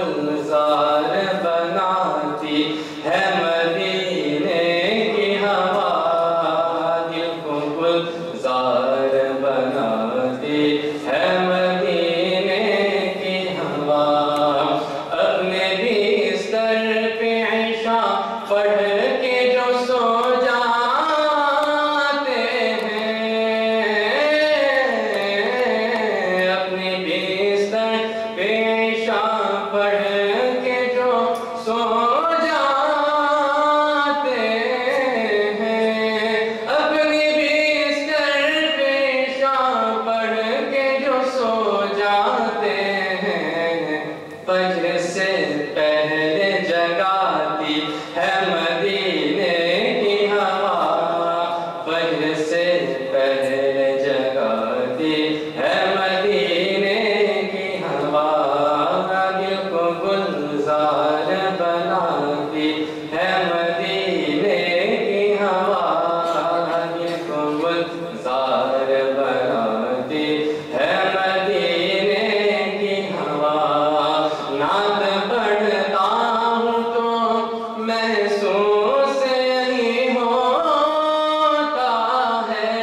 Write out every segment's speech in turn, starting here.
گلزار بناتی ہے مدینے کی ہوا، دل کو گلزار بناتی ہے مدینے کی ہوا۔ اپنے بستر پہ عشاء پڑھ کے جو سو جاتے ہیں، اپنے بستر پہ عشاء پڑھ کے جو سو جاتے ہیں، اپنے بستر پہ عشاء پڑھ کے جو سو جاتے ہیں، فجر سے پہلے جگاتی ہے مدینے کی ہوا، فجر سے پہلے جگاتی ہے مدینے کی ہوا، دل کو گلزار بناتی ہے مدینے کی ہوا، دل کو گلزار بناتی ہے مدینے کی ہوا۔ نعت پڑھتا ہوں تو محسوس یہی ہوتا ہے،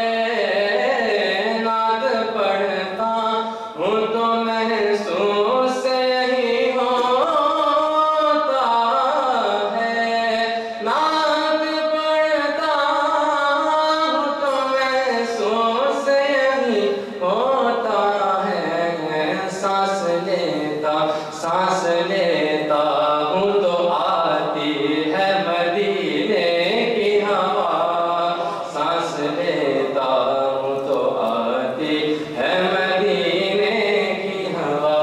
نعت پڑھتا ہوں تو محسوس یہی ہوتا ہے، نعت پڑھتا ہوں تو محسوس یہی ہوتا ہے، سانس لیتا ہوں تو آتی ہے مدینے کی ہوا، سانس لیتا ہوں تو آتی ہے مدینے کی ہوا،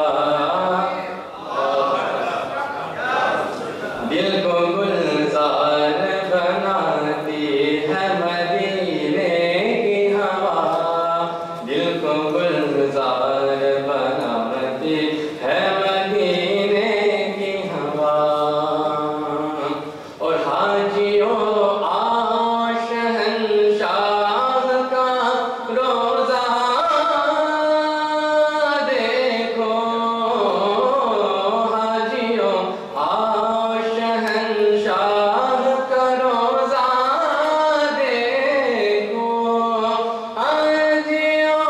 دل کو گلزار بناتی ہے مدینے کی ہوا، دل کو گلزار بناتی ہے مدینے کی ہوا۔ اور حاجیوں آؤ شہنشاہ کا روزہ دیکھو، حاجیوں آؤ شہنشاہ کا روزہ دیکھو، حاجیوں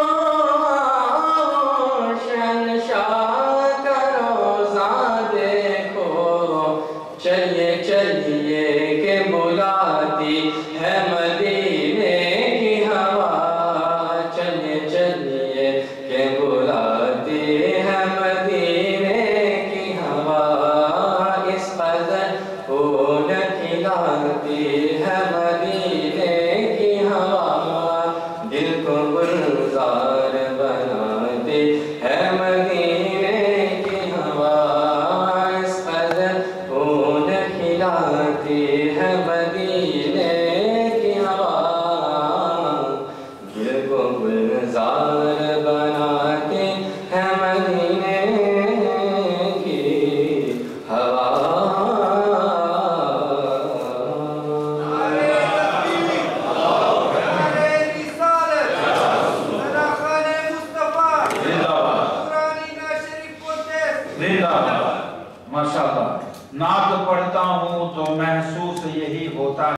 آؤ شہنشاہ کا روزہ دیکھو، چلیے چلیے کہ بلاتی ہے مدینے کی ہوا، چلیے چلیے کہ بلاتی ہے مدینے کی ہوا، اس قدر پھول کھلاتی ہے مدینے کی ہوا، دل کو گلزار بناتی ہے مدینے کی ہوا، اس قدر پھول کھلاتی ہے مدینے کی ہوا، دل کو گلزار بناتی